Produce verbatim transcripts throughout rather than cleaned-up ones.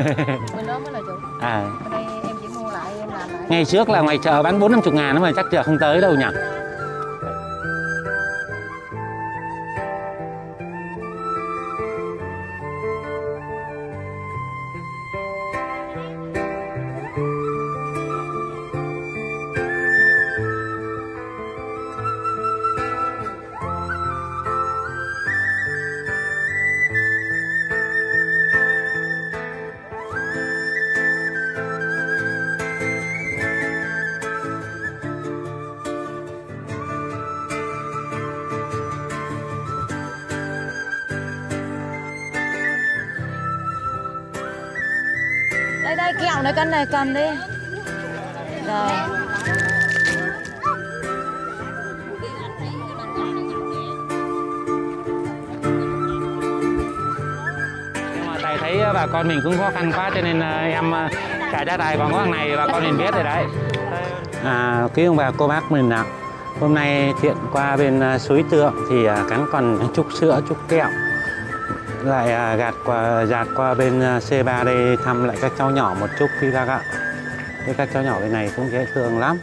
Bên đó mới là chủ. À. Bên đây em chỉ mua lại em làm lại. Ngày trước là ngoài chợ bán bốn năm chục ngàn mà chắc giờ không tới đâu nhỉ. Đây đây kẹo này cân này cầm đi. Rồi. Nhưng mà thầy thấy bà con mình cũng khó khăn quá cho nên em cả gia tài còn có thằng này bà con mình biết rồi đấy. À, quý ông bà cô bác mình ạ, hôm nay Thiện qua bên suối Tượng thì cắn còn chúc sữa chúc kẹo, lại gạt qua gạt qua bên xê ba đây thăm lại các cháu nhỏ một chút quý bác ạ. Thế các cháu nhỏ bên này cũng dễ thương lắm.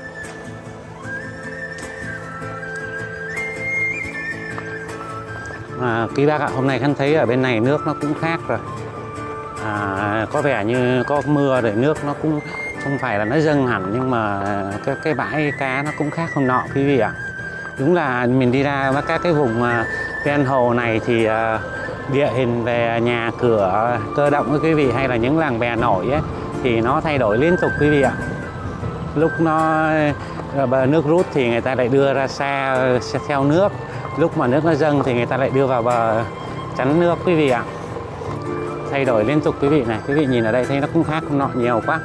À, quý bác ạ, hôm nay Khánh thấy ở bên này nước nó cũng khác rồi. À, có vẻ như có mưa rồi nước nó cũng không phải là nó dâng hẳn, nhưng mà cái, cái bãi cá nó cũng khác hôm nọ quý vị ạ. Đúng là mình đi ra các cái vùng ven hồ này thì địa hình về nhà cửa cơ động với quý vị, hay là những làng bè nổi ấy, thì nó thay đổi liên tục quý vị ạ. Lúc nó bờ nước rút thì người ta lại đưa ra xa theo nước, lúc mà nước nó dâng thì người ta lại đưa vào bờ chắn nước quý vị ạ. Thay đổi liên tục quý vị này, quý vị nhìn ở đây thấy nó cũng khác hôm nọ nhiều quá.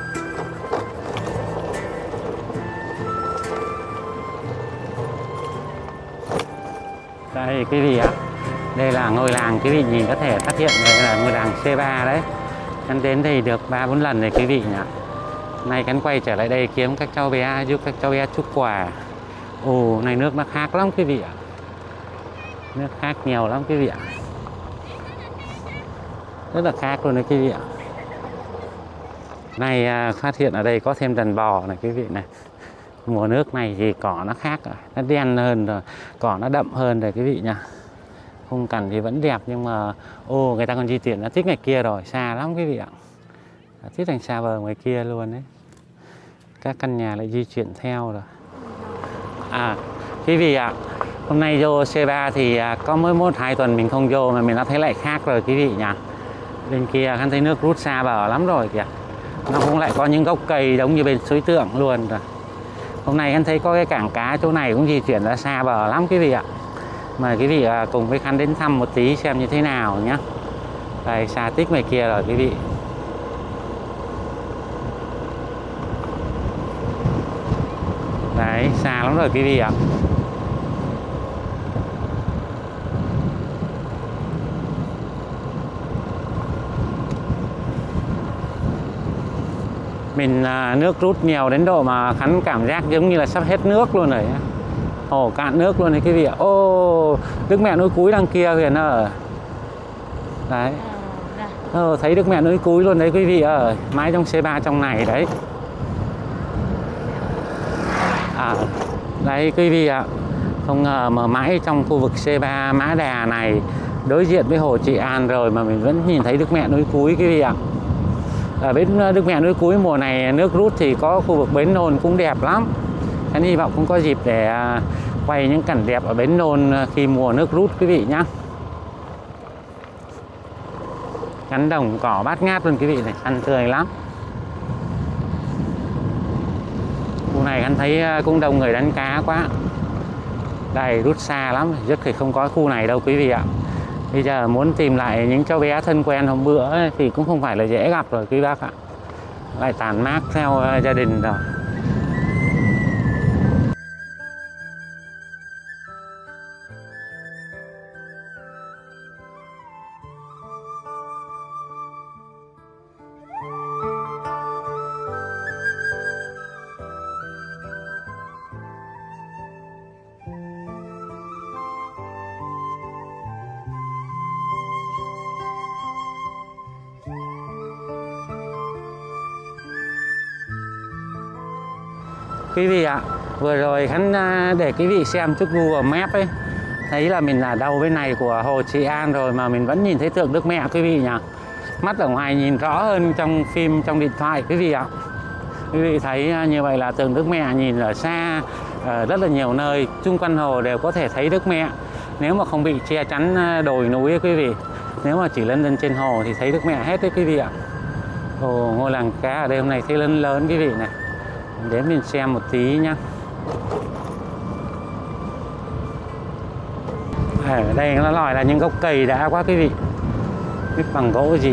Đây quý vị ạ, đây là ngôi làng, quý vị nhìn có thể phát hiện đây là ngôi làng xê ba đấy. Khánh đến đây được ba bốn lần rồi quý vị nhỉ. Nay Khánh quay trở lại đây kiếm các cháu bé, giúp các cháu bé chúc quà. Ồ, này nước nó khác lắm quý vị ạ. Nước khác nhiều lắm quý vị ạ. Rất là khác luôn đấy quý vị ạ. Nay à, phát hiện ở đây có thêm đàn bò này quý vị này. Mùa nước này thì cỏ nó khác rồi, nó đen hơn rồi, cỏ nó đậm hơn rồi quý vị nha. Khung cảnh thì vẫn đẹp nhưng mà ô người ta còn di chuyển nó thích ngoài kia rồi, xa lắm quý vị ạ. Thích thành xa bờ ngoài kia luôn đấy. Các căn nhà lại di chuyển theo rồi. À quý vị ạ, hôm nay vô xê ba thì có mới một hai tuần mình không vô mà mình đã thấy lại khác rồi quý vị nhỉ. Bên kia Khánh thấy nước rút xa bờ lắm rồi kìa. Nó cũng lại có những gốc cây giống như bên suối Tượng luôn rồi. Hôm nay Khánh thấy có cái cảng cá chỗ này cũng di chuyển ra xa bờ lắm quý vị ạ. Mời quý vị cùng với Khánh đến thăm một tí xem như thế nào nhé. Đây xa tích ngoài kia rồi quý vị. Đấy xa lắm rồi quý vị ạ. Mình à, nước rút nhiều đến độ mà Khánh cảm giác giống như là sắp hết nước luôn rồi. Hồ cạn nước luôn đấy quý vị ạ. Ô, Đức Mẹ Núi Cúi đằng kia kìa nó. Đấy. Ờ, thấy Đức Mẹ Núi Cúi luôn đấy quý vị ơi. Mãi trong xê ba trong này đấy. À, đấy quý vị ạ. Không ngờ mà mãi trong khu vực xê ba Mã Đà này, đối diện với hồ Trị An rồi mà mình vẫn nhìn thấy Đức Mẹ Núi Cúi quý vị ạ. Ở bên Đức Mẹ Núi Cúi mùa này nước rút thì có khu vực Bến Nôn cũng đẹp lắm. Anh hy vọng cũng có dịp để quay những cảnh đẹp ở Bến Nôn khi mùa nước rút quý vị nhé. Cánh đồng cỏ bát ngát luôn quý vị này, xanh tươi lắm. Khu này anh thấy cũng đông người đánh cá quá. Đây rút xa lắm, rất thì không có khu này đâu quý vị ạ. Bây giờ muốn tìm lại những cháu bé thân quen hôm bữa ấy, thì cũng không phải là dễ gặp rồi quý bác ạ. Lại tàn mát theo gia đình rồi. Quý vị ạ, vừa rồi Khánh để quý vị xem chút Google Maps ấy, thấy là mình ở đầu bên này của Hồ Trị An rồi mà mình vẫn nhìn thấy tượng Đức Mẹ quý vị nhỉ. Mắt ở ngoài nhìn rõ hơn trong phim, trong điện thoại quý vị ạ. Quý vị thấy như vậy là tượng Đức Mẹ nhìn ở xa, ở rất là nhiều nơi chung quanh hồ đều có thể thấy Đức Mẹ. Nếu mà không bị che chắn đồi núi ấy, quý vị, nếu mà chỉ lên lên trên hồ thì thấy Đức Mẹ hết đấy quý vị ạ. Ồ, ngôi làng cá ở đây hôm nay thấy lớn lớn quý vị này. Đến mình xem một tí nhá. Ở đây nó lòi là những gốc cây đã quá quý vị. Biết bằng gỗ gì.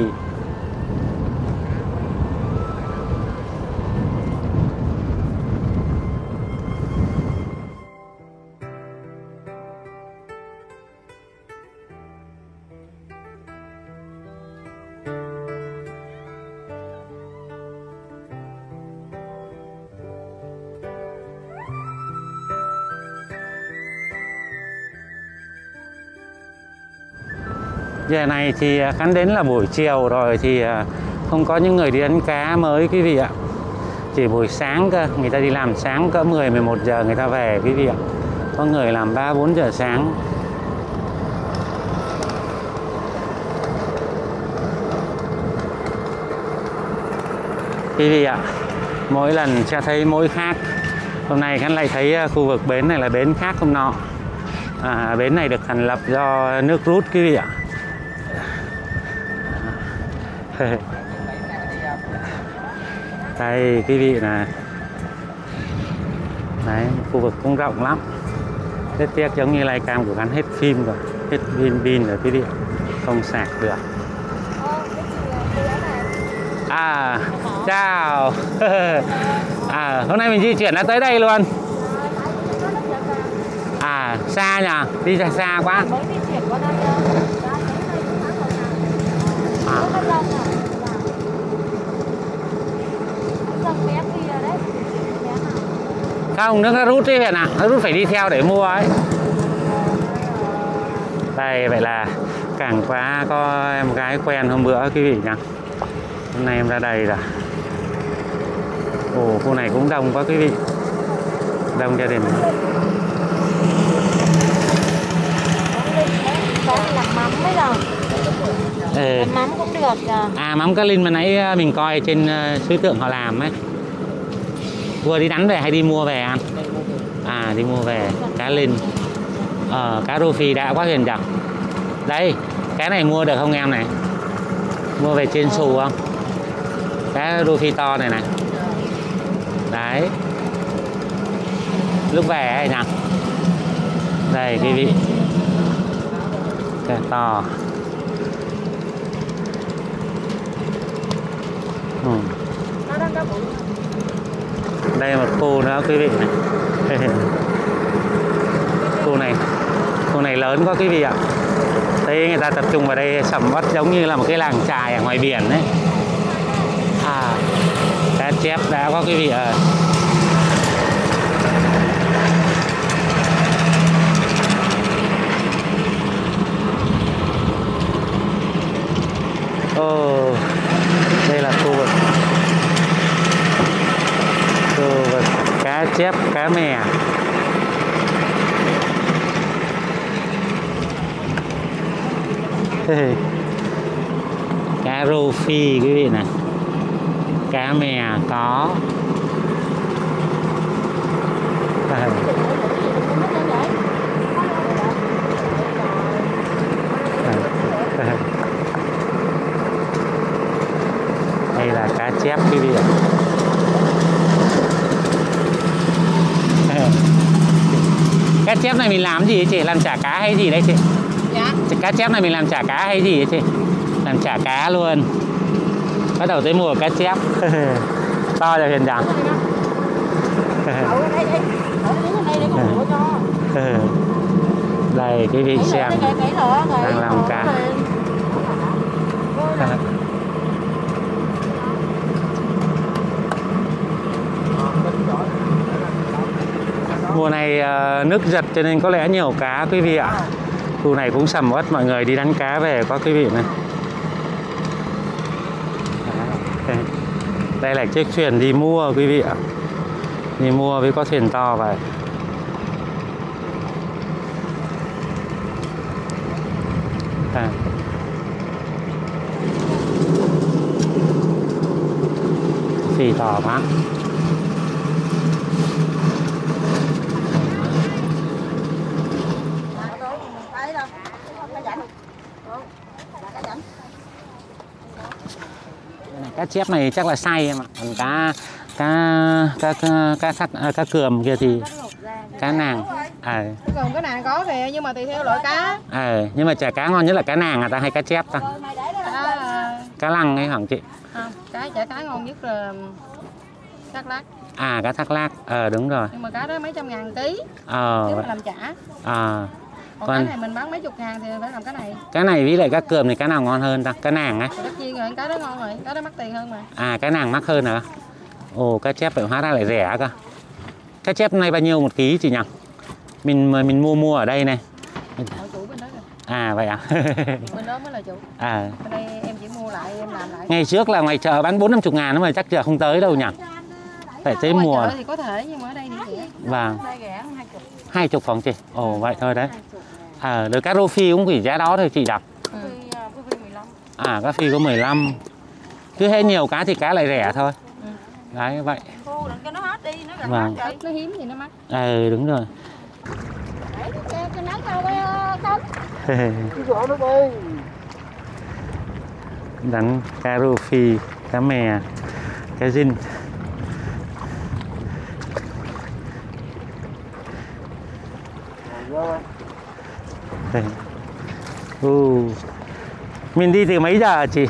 Giờ này thì Khánh đến là buổi chiều rồi thì không có những người đi đánh cá mới quý vị ạ. Chỉ buổi sáng cơ, người ta đi làm sáng cỡ mười mười một giờ người ta về quý vị ạ. Có người làm ba bốn giờ sáng. Quý vị ạ, mỗi lần sẽ thấy mỗi khác. Hôm nay Khánh lại thấy khu vực bến này là bến khác hôm nọ. À, bến này được thành lập do nước rút quý vị ạ. Đây quý vị nè. Đấy, khu vực cũng rộng lắm. Rất tiếc giống như livecam của Khánh hết phim rồi, hết pin pin rồi quý vị, không sạc được. À, chào. À, hôm nay mình di chuyển đã tới đây luôn. À, xa nhỉ? Đi ra xa quá. À. Không, nước nó rút đi vậy nè, nó rút phải đi theo để mua ấy. Đây, vậy là cảng quá có em gái quen hôm bữa quý vị nhỉ. Hôm nay em ra đây rồi. Ồ, khu này cũng đông quá quý vị. Đông gia đình. Làm mắm mới rồi. Ừ. Làm mắm cũng được rồi. À, mắm cá linh mà nãy mình coi trên suối tượng họ làm ấy. Vừa đi đánh về hay đi mua về ăn? À, đi mua về. Cá linh. Ờ, cá rô phi đã quá hiền chẳng. Đây, cái này mua được không em này? Mua về trên xù không? Cá rô phi to này này. Đấy. Lúc về ấy nè. Đây quý vị. Cái to. Ừ. Đây là một khu nữa quý vị này. Khu này khu này lớn quá quý vị ạ. Thấy người ta tập trung vào đây sầm uất giống như là một cái làng chài ở ngoài biển đấy. À, cá chép đã có quý vị ạ. Ồ, đây là khu vực khu vực cá chép, cá mè. Cá rô phi quý vị này, cá mè có. À. Đây là cá chép quý vị ạ. Cá chép này mình làm gì chị? Làm chả cá hay gì đây chị? Dạ. Cá chép này mình làm chả cá hay gì chị? Làm chả cá luôn. Bắt đầu tới mùa cá chép. To rồi Hiền chẳng? Đây quý vị xem. Đang làm cá. Mùa này uh, nước giật cho nên có lẽ nhiều cá quý vị ạ. Khu này cũng sầm uất, mọi người đi đánh cá về có quý vị này. Đây là chiếc thuyền đi mua quý vị ạ. Đi mua với có thuyền to vậy. À. Phì to quá. Cá chép này chắc là xay em ạ. Còn cá cá cá cá cá sắt à, cá cườm kia thì cá nàng. À. Còn cá nàng có kìa nhưng mà tùy theo loại cá. À, nhưng mà chả cá ngon nhất là cá nàng à ta hay cá chép ta? Cá, cá lăng hay hả chị? Không, cá chả cá ngon nhất là thác lác. À cá thác lác, ờ à, đúng rồi. Nhưng mà cá đó mấy trăm ngàn ký. Ờ. Nếu mà làm chả. À. Còn, còn cá này mình bán mấy chục ngàn thì phải làm cái này. Cá này với lại cá cườm thì cá nào ngon hơn ta? Cá nàng á? Tất nhiên rồi, cá đó ngon rồi, cá đó mắc tiền hơn mà. À cá nàng mắc hơn hả? Ồ cá chép vậy hóa ra lại rẻ cơ. Cá chép này bao nhiêu một ký chị nhỉ? Mình mình mua mua ở đây này. Chủ bên đó rồi. À vậy à? Bên đó mới là chủ. À. Bên đây em chỉ mua lại em làm lại. Ngày trước là ngoài chợ bán bốn năm chục ngàn mà chắc giờ không tới đâu nhỉ? Phải tới ngoài mùa. Chợ thì có thể nhưng mà ở đây thì rẻ. Vâng. Đây rẻ hai chục. Hai chục phòng chị. Ồ vậy thôi đấy. À rồi cá rô phi cũng chỉ giá đó thôi chị đọc. Ừ. À cá phi có mười lăm. Cứ hết nhiều cá thì cá lại rẻ thôi. Ừ. Đấy vậy. Khô đừng cho nó hết đi, nó gần Vâng. hết nó hiếm thì nó mắc. Ừ đúng rồi. Cái nấy đâu không? Đánh cá rô phi, cá mè, cá dinh. Ừ. Mình đi từ mấy giờ hả chị?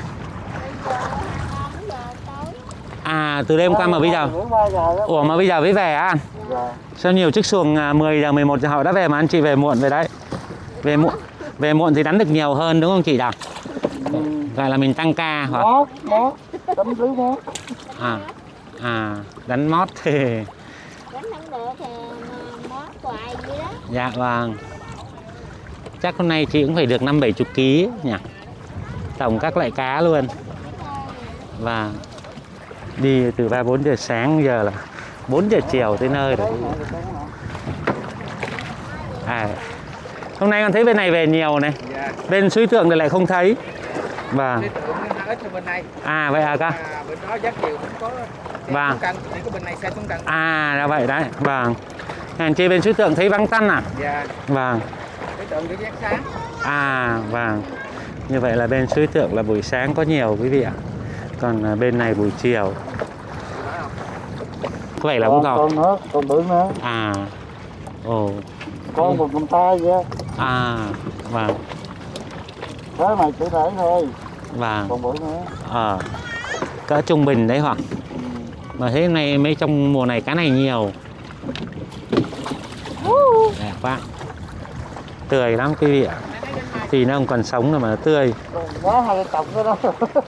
À từ đêm qua mà bây giờ. Ủa mà bây giờ mới về á anh? Sao nhiều chiếc xuồng mười giờ mười một giờ họ đã về mà anh chị về muộn về đấy. Về muộn về muộn thì đánh được nhiều hơn đúng không chị Đào? Gọi là mình tăng ca hả? Mót, mót, đánh lưới mót. À, à, đánh mót thì... Đánh không được thì mót hoài vậy đó. Dạ vâng. Chắc hôm nay chị cũng phải được năm bảy chục ký nhỉ? Tổng các loại cá luôn. Và đi từ ba bốn giờ sáng giờ là bốn giờ chiều tới nơi rồi. À, hôm nay con thấy bên này về nhiều này. Bên Suối Tượng thì lại không thấy. Vâng. À vậy à ca? À, bên đó rất nhiều không có. Vâng. Cân, chỉ có bên này xe xuống cân. À là vậy đấy. Vâng. Hèn chi bên Suối Tượng thấy vắng tanh à? Dạ. Vâng. Suối Tượng thì rất sáng. À vâng. Như vậy là bên Suối Tượng là buổi sáng có nhiều quý vị ạ. Còn bên này buổi chiều. Có vậy là cũng còn. Con nữa, con bự nữa. À. Ồ. Con một con tay vậy. À. Vâng. Cái này chỉ để thôi. Vâng. Còn bự nữa. Ờ. Cỡ trung bình đấy hoặc. Mà thế này mấy trong mùa này cá này nhiều. Đẹp quá. Tươi lắm quý vị ạ. Thì nó không còn sống rồi mà nó tươi. Quá hai cái cọc đó đó.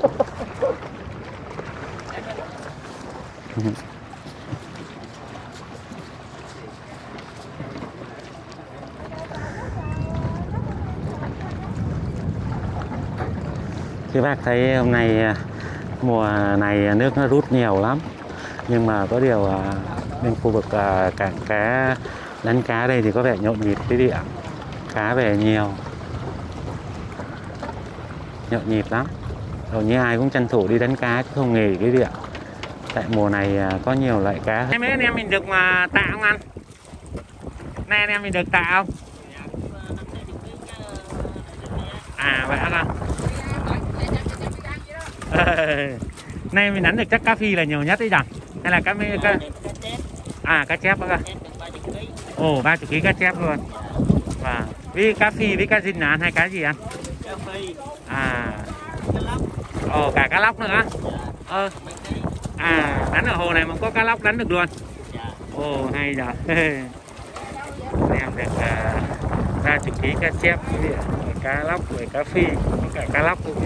Các bác thấy hôm nay mùa này nước nó rút nhiều lắm. Nhưng mà có điều bên khu vực cảng cá đánh cá đây thì có vẻ nhộn nhịp quý vị ạ. Cá về nhiều. Nhộn nhịp lắm. Hầu như ai cũng tranh thủ đi đánh cá chứ không nghỉ quý vị ạ. Tại mùa này có nhiều loại cá. Mấy anh em mình được mà tạ không anh? Nay anh em mình được tạ không? À vậy hả? Nay mình đánh được chắc cá phi là nhiều nhất đấy chẳng? Hay là cá mê cá... À cá chép đó. Ồ ba mươi ký cá chép luôn. Và với cá phi với cá dinh là ăn hay cá gì ăn? Cá phi. À. Ồ cả cá lóc nữa. Ờ. À đánh ở hồ này mà có cá lóc đánh được luôn. Ồ hay rồi. Em được ba mươi ký cá chép, cá lóc rồi cá phi, cả cá lóc luôn.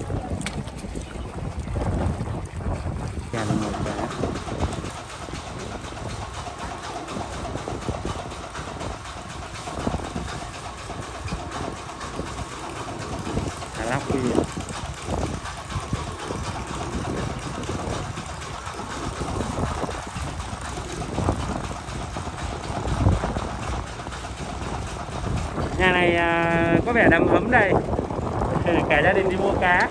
Cá lóc phi. Nhà này à, có vẻ đầm ấm đây. Cả gia đình đi mua cá.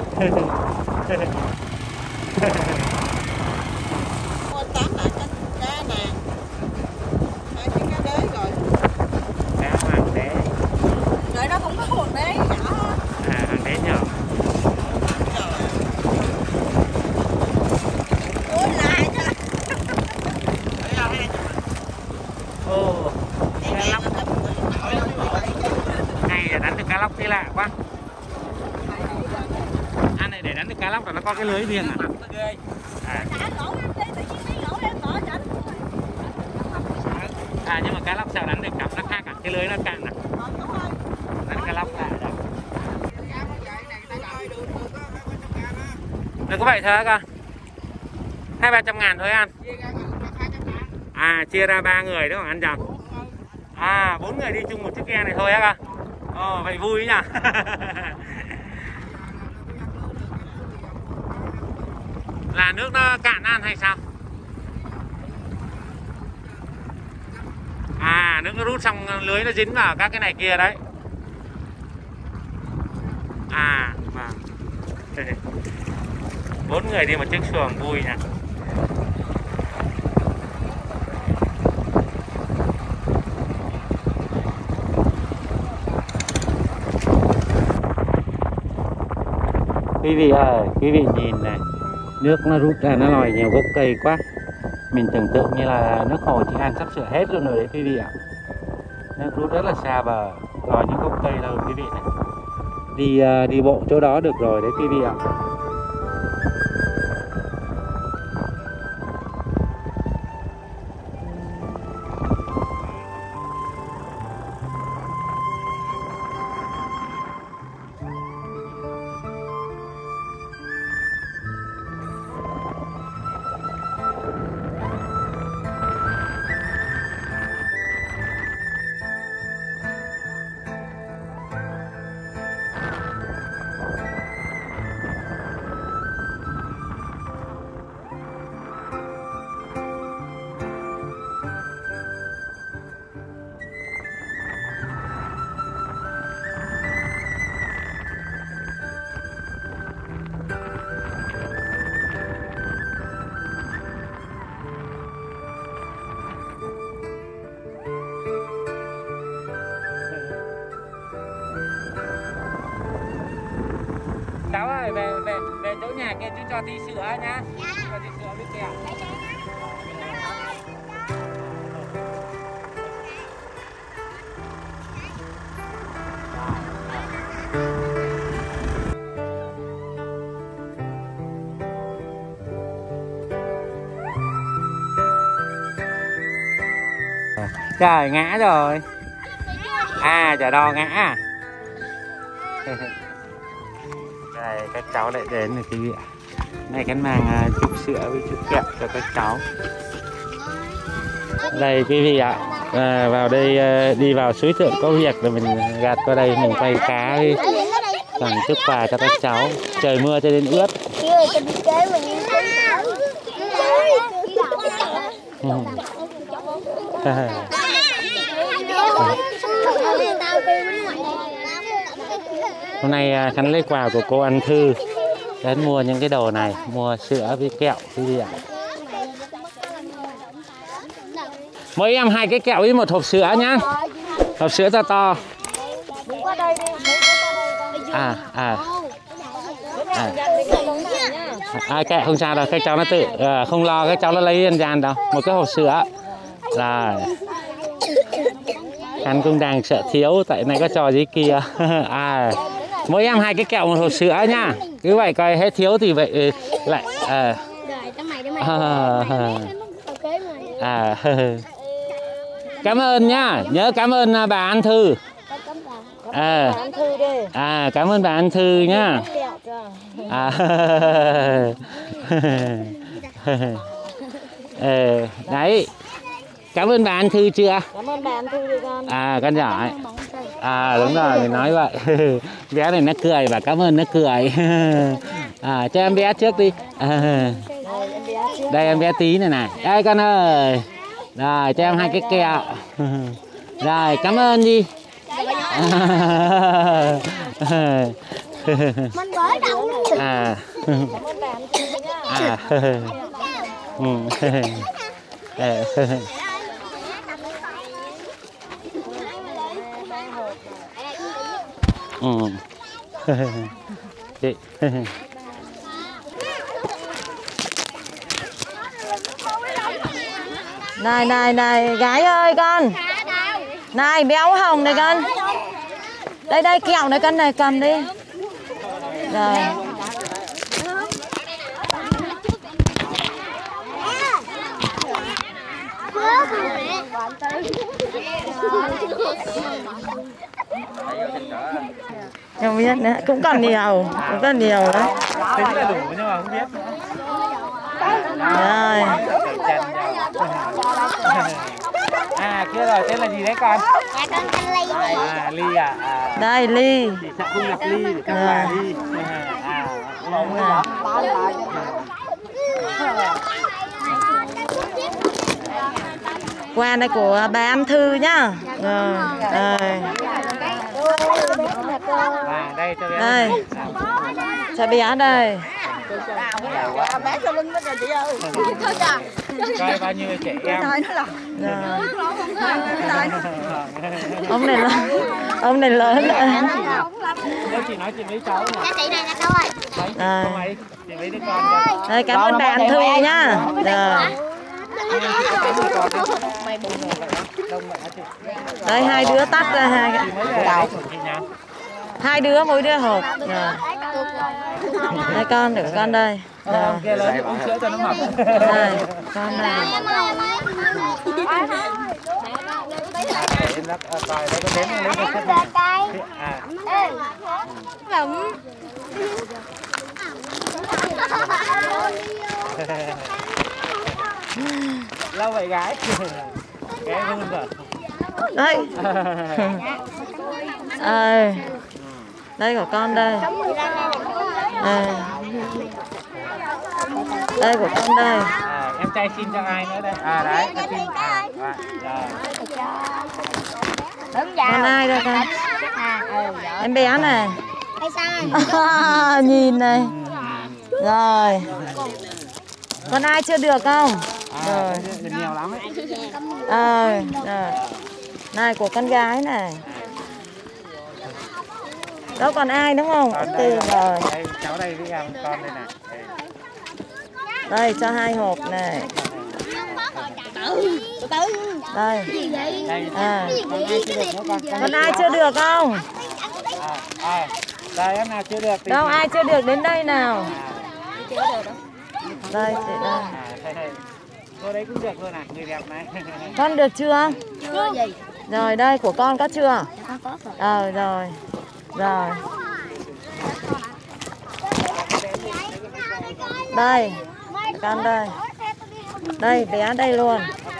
Mua tám là cá nè. Hai cái cá đế rồi. Cá hoàng đế. Rồi đó cũng có một đế nhỏ. À, hoàng đế nhỏ. Ôi lại chứ. Ồ, cá lóc. Này để đánh được cá lóc thế lạ quá. Ăn này để đánh được cá lóc là nó có cái lưới riêng à? À. À nhưng mà cá lóc sao đánh được cặp nó khác à? Cái lưới nó cạn à? Đánh cá lóc lại rồi. Đừng có vậy thôi cơ. Hai ba trăm ngàn thôi ăn. À chia ra ba người đúng không ăn chồng? À bốn người đi chung một chiếc ghe này thôi á cơ. Ồ vậy vui nhỉ. Là nước nó cạn ăn hay sao? À nước nó rút xong lưới nó dính vào các cái này kia đấy. À vâng. Bốn người đi một chiếc xuồng vui nhỉ. Quý vị ơi, quý vị nhìn này, nước nó rút ra nó lòi nhiều gốc cây quá. Mình tưởng tượng như là nước hồ Trị An sắp sửa hết luôn rồi đấy quý vị ạ. Nước rút rất là xa bờ, lòi những gốc cây rồi quý vị này. Đi đi bộ chỗ đó được rồi đấy quý vị ạ. Cháu ơi, về về về chỗ nhà kia chú cho tí sữa nhá. Cho tí sữa với kẹo. Trời ngã rồi. À chả đò ngã à. Đây các cháu lại đến rồi quý vị ạ. Này cái mang chút sữa với chút kẹo cho các cháu. Đây quý vị ạ. À, vào đây đi vào suối Thượng có việc rồi mình gạt qua đây mình quay cá đi. Tặng chút quà cho các cháu. Trời mưa cho nên ướt. Hôm nay Khánh lấy quà của cô Anh Thư đến mua những cái đồ này, mua sữa với kẹo quý vị ạ. Mỗi em hai cái kẹo với một hộp sữa nhá. Hộp sữa to to. À à. À, à kệ không sao đâu, các cháu nó tự à, không lo, các cháu nó lấy ăn gian đâu. Một cái hộp sữa là Khánh cũng đang sợ thiếu, tại này có trò gì kia. À mỗi em hai cái kẹo một hộp sữa nhá. Cứ vậy coi hết thiếu thì vậy lại à, à, à, cảm ơn nhá, nhớ cảm ơn bà Anh Thư. À, à cảm ơn bà Anh Thư nhá. À, ờ, đấy, cảm ơn bà Anh Thư chưa? Cảm ơn bà Anh Thư đi con. À con giỏi. À đúng rồi, mình nói vậy. Bé này nó cười, bà cảm ơn nó cười. À cho em bé trước đi. À, đây em bé Tí này này. Đây con ơi. Rồi cho em hai cái kẹo. Rồi cảm ơn đi. Mình bởi đầu luôn. À. À. Ừ. Ừ. Chị. Này này này gái ơi con. Này béo hồng này con. Đây đây kẹo này con này cầm đi. Rồi. Không biết nữa, cũng còn nhiều, cũng còn nhiều đấy. Tính là đủ nhưng mà không biết nữa. Rồi. À kia rồi, tên là gì đấy con? Dạ con tên Ly. À Ly à? À. Đây Ly. Chị sẽ không gặp Ly để các bà đi. À, đúng rồi. Quà này của bà An Thư nhá. Rồi. Đây. À, đây cho bé. Đây. Cho bé đây. Bé sau lưng nó kìa chị ơi. Coi bao nhiêu trẻ em. Rồi. Ông này lớn. Ông này lớn rồi. Nếu chị nói chuyện với cháu nè. Chị này là đâu rồi? Đây. Mấy, chị mấy đứa con. Đây cảm ơn bà An Thư nhá. Rồi. Đây hai đứa tắt ra hai cái. Hai đứa mỗi đứa hộp. Rồi. Đây con để con đây. Rồi. Kia lớn uống sữa cho nó mập. Đây, con này. Để nó coi nó có đến lấy cái chất này. À. Lâu vậy gái. Gái hôn rồi. Đây. À, đây của con đây. À. Đây của con đây. À, em trai xin cho ai nữa đây? À đấy, em xin. À, rồi. Con ai đây con? Em bé này. À, nhìn này. Rồi. Con ai chưa được không? À, rồi. Nhiều lắm ấy. À, rồi. Này của con gái này. Đó còn ai đúng không? Con Tư rồi. Đây, cháu đây với em, con đây này. Đây. Đây cho hai hộp này. Đây. À. Còn ai chưa được không? À, à, đây em nào chưa được thì Đâu ai chưa được đến đây nào? Đây chị đây. À, đây, đây. Cô đấy cũng được luôn à, người đẹp này. Con được chưa? Chưa gì? Rồi đây của con có chưa? Ờ rồi. Rồi. Đây. Con đây. Đây bé đây luôn.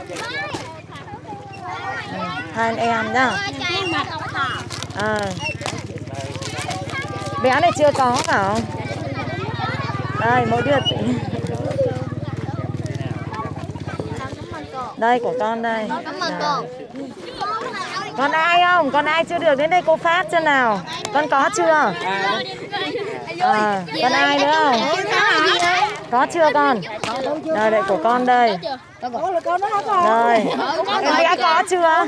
Ừ, hai anh em nhá. À. Bé này chưa có phải không? Đây mỗi đứa tí. Đây của con đây. Rồi. Con ai không? Con ai chưa được đến đây cô phát cho nào. Con có chưa? À, con ai nữa không? Có chưa con? Rồi đây của con đây. Rồi. Em bé có chưa?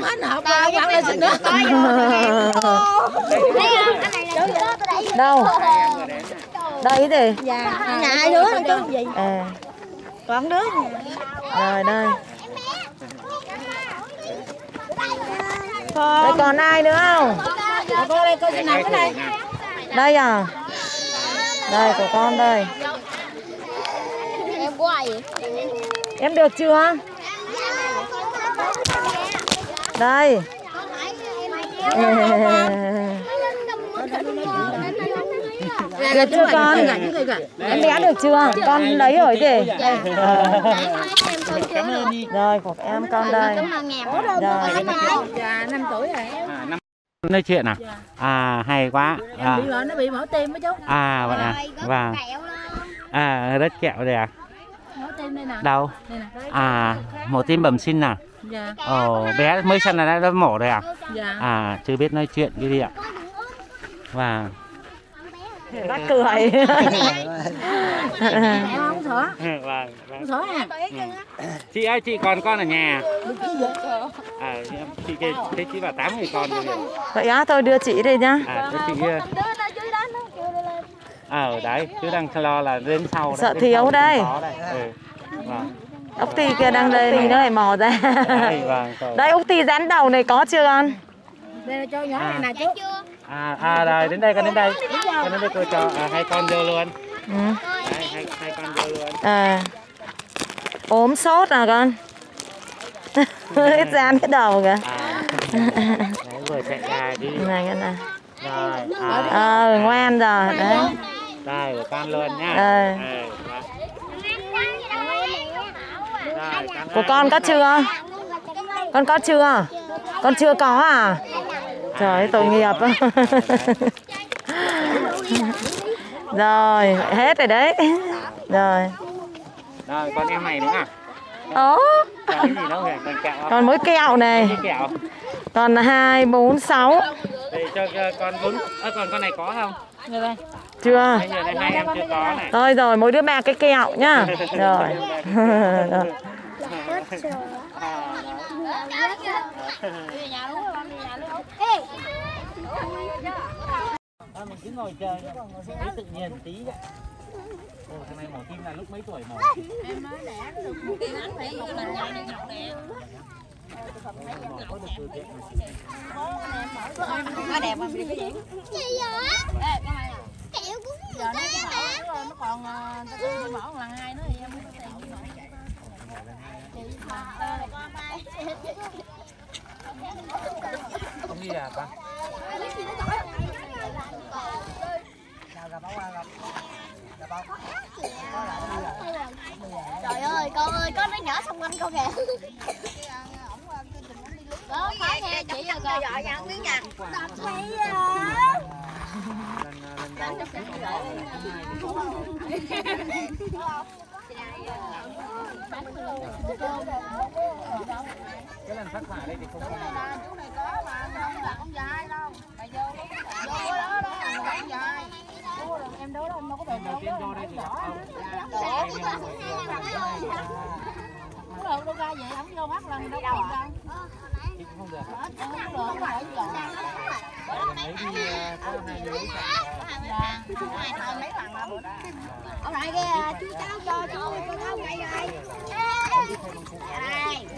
Đâu? Đây gì? Nhà hai đứa nữa chứ gì? À. Còn đứa. Rồi đây. Đây còn ai nữa không? Cô đây cô chị nào cái này? Đây à? Đây của con đây. Em quay vậy? Em được chưa? Đây. Được chưa con? Em bé được chưa? Con lấy rồi gì? Rồi của em con đây. Rồi. năm tuổi rồi. À, năm nói chuyện à? À hay quá. À. Bị rồi nó bị mổ tim đó chú. À vậy à? Vâng. À rất kẹo đây à? Mổ tim đây nè. Đâu? Đây nè. À mổ tim bẩm sinh à? Dạ. Ồ, bé mới sinh là đã mổ rồi à? Dạ. À, chưa biết nói chuyện cái gì ạ. Và Bác cười. Em không thở. vâng, vâng. Không thở à. Chị ơi, chị còn con ở nhà. À, chị kêu thế chị bảo tám người con rồi. Vậy á, tôi đưa chị đây nhá. À, thế chị ờ à, đấy, chứ đang lo là đến sau. Sợ đến thiếu sau đây. có đây. Ừ. Vâng. Ốc ti kia đang đây thì nó lại mò ra. Đây, vâng, rồi. Đây ốc ti rán đầu này có chưa con? Đây là cho nhỏ này nè chú. À, à rồi, đến đây, con đến đây. Con đến đây cô cho à, hai con vô luôn. Ừ. Đấy, hai, hai con vô luôn. À. Ốm sốt à con? Hết rán cái đầu kìa. À. Đấy, vừa chạy ra đi. Này cái này. Rồi. À. Ờ, ngoan rồi. Đấy. Đây, của con luôn nhá. Ờ. Ừ. Rồi, con Của con có chưa? Con có chưa? Con chưa có à? Trời ơi, tội nghiệp. Rồi, hết rồi đấy. Rồi. Rồi, con em này nữa à? Ố. Còn cái gì nữa kìa? Còn kẹo không? Còn mỗi kẹo này. Cái kẹo. Còn hai, bốn, sáu. Đây cho con bốn. Ơ, còn con này có không? Đây đây. Chưa? Bây giờ này hai em chưa có này. Thôi rồi, mỗi đứa ba cái kẹo nhá. Rồi. Rồi. À, mình cứ ngồi chờ nhá, thấy tự nhiên tí vậy. Ồ, thằng này mổ tim là lúc mấy tuổi mổ? Em nói đẻ được một cái anh phải lần dài này ngọc đẻ. Nó đẹp mà bị cái gì? Gì vậy? Ê, cái này à. Kẹo cũng Giờ nó cái mẫu nó còn ta đi mẫu lần hai nữa thì em mới có tiền đi mẫu. Không gì à con? Trời ơi, con ơi, con nó nhỏ xung quanh con kìa. Đó, phải nghe chị là con. Giỏi nha, không biết nha. Đập thấy à. Cái lần phát hỏa đây thì không có. Chú này có mà không là con dài đâu. Mày vô vô đó đó là con dài. Em đó đâu nó có được. Đầu tiên vô đây thì gặp không? Không được đâu ra vậy, không vô mắt lần đâu còn đâu. Không được. Không được, không phải giờ. Lấy đi có hai đứa. Mấy phần là bữa đó. Ông lại kìa, chú cháu cho chú cho cháu ngay rồi. Đây.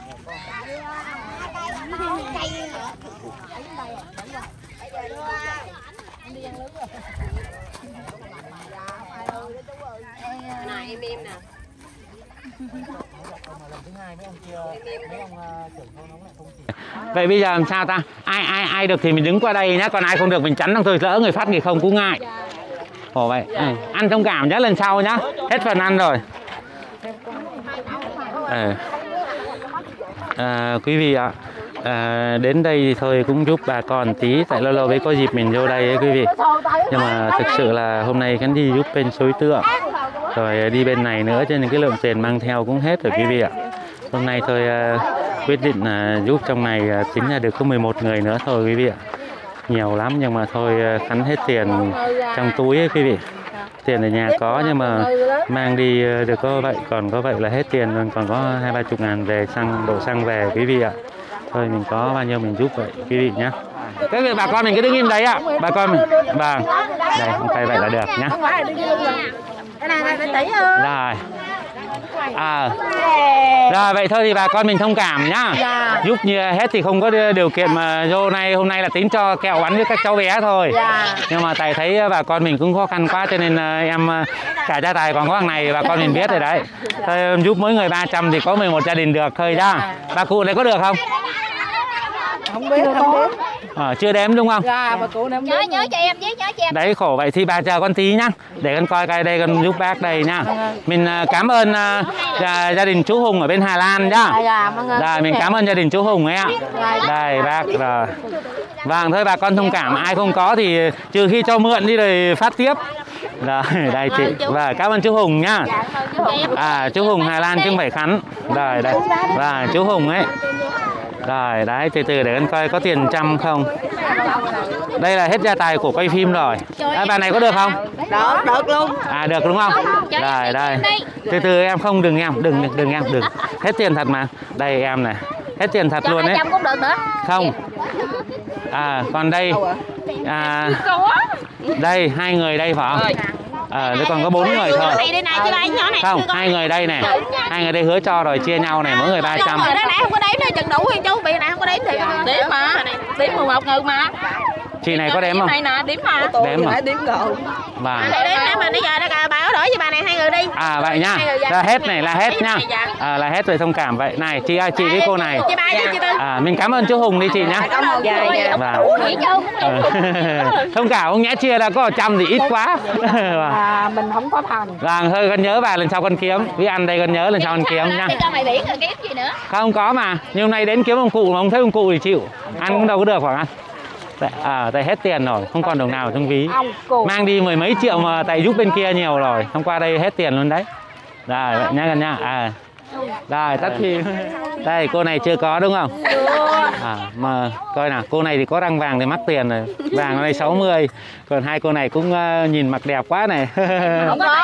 Này em em nè. Vậy bây giờ làm sao ta? Ai ai ai được thì mình đứng qua đây nhá, còn ai không được mình chắn trong thôi, lỡ người phát thì không cũng ngại. Ồ vậy, ừ. Ăn thông cảm nhé, lần sau nhá. Hết phần ăn rồi. Ừ. À, quý vị ạ, à, đến đây thì thôi cũng giúp bà con tí, tại lâu lâu mới có dịp mình vô đây ấy quý vị. Nhưng mà thực sự là hôm nay Khánh đi giúp bên Suối Tượng, rồi đi bên này nữa cho nên cái lượng tiền mang theo cũng hết rồi quý vị ạ. Hôm nay tôi uh, quyết định uh, giúp trong này uh, tính là được có mười một người nữa thôi quý vị ạ. Nhiều lắm nhưng mà thôi uh, Khánh hết tiền trong túi ấy quý vị. Tiền ở nhà có nhưng mà mang đi uh, được có vậy, còn có vậy là hết tiền rồi, còn có hai ba chục ngàn về xăng, đổ xăng về quý vị ạ. Thôi mình có bao nhiêu mình giúp vậy quý vị nhé. Cái việc bà con mình cứ đứng im đấy ạ. Bà con mình, vâng, đây không tay vậy là được nhá. Cái này này phải tỷ hơn. Rồi. À. Rồi vậy thôi thì bà con mình thông cảm nhá. Dạ. Giúp như hết thì không có điều kiện mà vô này hôm nay là tính cho kẹo bắn với các cháu bé thôi. Dạ. Nhưng mà Tài thấy bà con mình cũng khó khăn quá cho nên em cả gia Tài còn có thằng này bà con mình biết rồi đấy. Thôi giúp mỗi người ba trăm thì có mười một gia đình được thôi nhá. Bà cụ này có được không? Không biết, không biết. À, chưa đếm đúng không? Dạ, bà cụ này Nhớ nhớ cho em với nhớ cho em. Đấy khổ vậy thì bà chờ con tí nhá. Để con coi cái đây con giúp bác đây nhá. Mình cảm ơn uh, gia, gia đình chú Hùng ở bên Hà Lan nhá. Dạ, Rồi mình cảm ơn gia đình chú Hùng ấy ạ. Đây bác rồi. Vâng thôi bà con thông cảm, ai không có thì trừ khi cho mượn đi rồi phát tiếp. Rồi, đây chị. Và cảm ơn chú Hùng nhá. À, chú Hùng Hà Lan chứ không phải Khánh. Rồi, đây. Và chú Hùng ấy. Rồi, đấy, từ từ để con coi có tiền trăm không. Đây là hết gia tài của quay phim rồi. À, bà này có được không? Được, được luôn. À, được đúng không? Rồi, đây. Từ từ em không, đừng em, đừng, đừng em, đừng. Hết tiền thật mà. Đây em này. Hết tiền thật luôn đấy. cũng được nữa. Không. À, còn đây. À, đây, hai người đây phải không? Ờ, à, còn có bốn người thôi. Không, hai người đây này. Hai người đây hứa cho rồi chia nhau này, mỗi người ba trăm. Nãy không có đếm này, chừng đủ hay chú bị nãy không có đếm thì đếm mà. Đếm mười một người mà. Chị này có đếm không? Này nè, đếm mà. Đếm mà. Đếm rồi. Và đếm đếm mà bây giờ đã bà ở đổi cho bà này hai người đi. À vậy nhá. Là hết này, là hết nhá. À, là hết rồi, thông cảm vậy. Này, chị ơi, chị với cô này. Chị ba chị Tư. À, mình cảm ơn chú Hùng đi chị nhá. Cảm ơn. Dạ dạ. Và thông cảm không nhẽ chia ra có một trăm thì ít quá. À, mình không có thành. Vâng, thôi con nhớ bà lần sau con kiếm. Với ăn đây con nhớ lần sau con kiếm nhá. Mày biển rồi kiếm gì nữa? Không có mà. Nhưng hôm nay đến kiếm ông cụ mà không thấy ông cụ thì chịu. Ăn cũng đâu có được phải không? À, tại hết tiền rồi, không còn đồng nào trong ví. Mang đi mười mấy triệu mà tại giúp bên kia nhiều rồi. Hôm qua đây hết tiền luôn đấy. Rồi, vậy nhá gần nhá. À. Rồi, tắt phim. Đây, cô này chưa có đúng không? À, mà coi nào, cô này thì có răng vàng thì mắc tiền rồi. Vàng này sáu mươi. Còn hai cô này cũng uh, nhìn mặt đẹp quá này. Không có.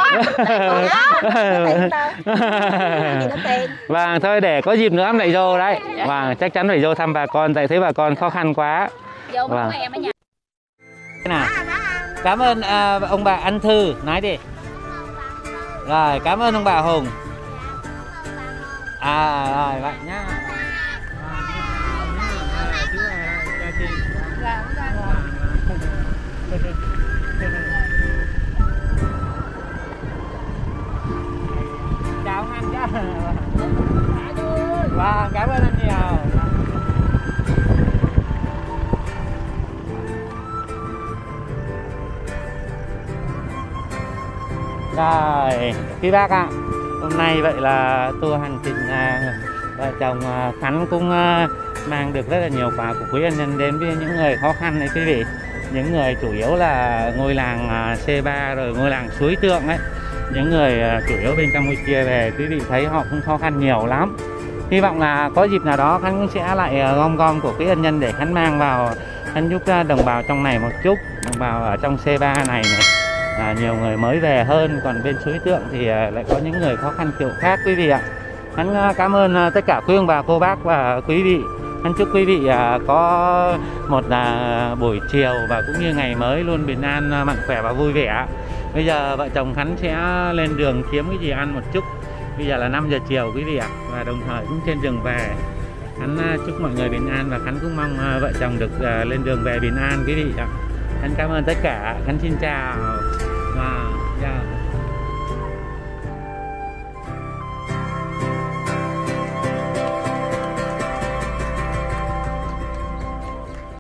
Vâng, thôi để có dịp nữa em lại vô đấy. Vâng, chắc chắn phải vô thăm bà con, tại thấy bà con khó khăn quá. Vâng. Nào. Cảm ơn uh, ông bà Anh Thư, nói đi. Rồi, cảm ơn ông bà Hùng. À, rồi, vậy nhá. Chào anh nhá. Vâng, cảm ơn anh nhiều. Rồi, quý bác ạ, hôm nay vậy là tour hành trình à, vợ chồng à, Khánh cũng à, mang được rất là nhiều quà của quý ân nhân đến với những người khó khăn đấy quý vị. Những người chủ yếu là ngôi làng à, xê ba rồi ngôi làng Suối Tượng ấy. Những người à, chủ yếu bên Campuchia về, quý vị thấy họ cũng khó khăn nhiều lắm. Hy vọng là có dịp nào đó Khánh cũng sẽ lại à, gom gom của quý ân nhân để Khánh mang vào, Khánh giúp à, đồng bào trong này một chút, đồng bào ở trong xê ba này này. À, nhiều người mới về hơn, còn bên Suối Tượng thì à, lại có những người khó khăn kiểu khác quý vị ạ. Hắn à, cảm ơn à, tất cả quý ông bà cô bác và quý vị. Hắn chúc quý vị à, có một à, buổi chiều và cũng như ngày mới luôn bình an, à, mạnh khỏe và vui vẻ. Bây giờ vợ chồng Khánh sẽ lên đường kiếm cái gì ăn một chút. Bây giờ là năm giờ chiều quý vị ạ, và đồng thời cũng trên đường về. Hắn à, chúc mọi người bình an và Khánh cũng mong à, vợ chồng được à, lên đường về bình an quý vị ạ. Khánh cảm ơn tất cả. Khánh xin chào.